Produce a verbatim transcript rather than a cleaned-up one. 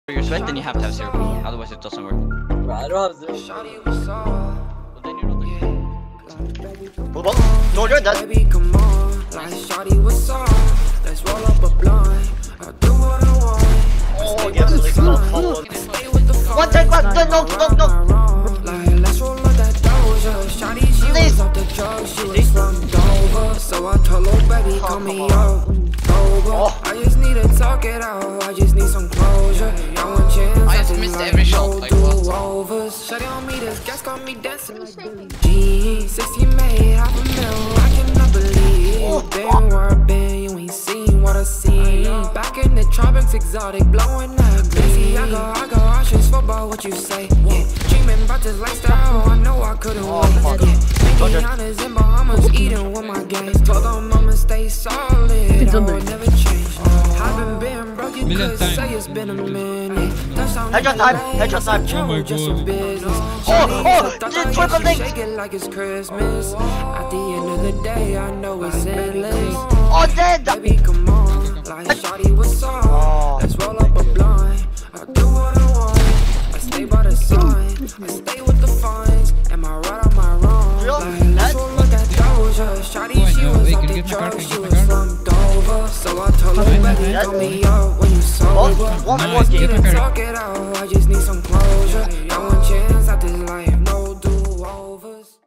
your sweat, then you have to have zero. Otherwise, it doesn't work. Bro, I don't have zero. But then you're not Hold on. No, you're dead. Baby, come on, like shawty was soft. Let's roll up a blunt. I'll do what I want. Oh, get the legs off. Stay with the fun. One take, one, no, no, no, no. Like, let's roll up that doja. Shawty, she was off the drugs. She was from Dover. So I told her, baby, call me up. Dover. I just need to talk it out. I just need some closure. I want chance. I just missed every shot. Like what? Shawty on me, this gas got me dancing like G. sixteen made half a mil. I cannot believe. Been where I've been, you ain't seen what I seen. Back in the tropics, exotic, blowing that green. I go, I go, I just fuck about what you say. Yeah, dreaming about this lifestyle, I know I couldn't wait. Yeah, making honest in Bahamas, eating with my gangs. Told them I'ma stay solid, I will never change. Haven't been broke, you could say it's been a minute. Headshot time, headshot time. Oh my god. Oh, oh, dude, triple thing. Shake it like it's Christmas. At the end of the day, I know it's endless. Oh, dead. Baby, come on, like shawty was soft. Let's roll up a blunt. I'll do what I want. I stay by the sign. I stay with the fines. Am I right or am I wrong? Like, let's roll up that doja. Shawty, she was off the drugs. She was from Dover. So I told her, baby, call me up when you sober. I just need to talk it out. I just need some closure. I want chance at this life.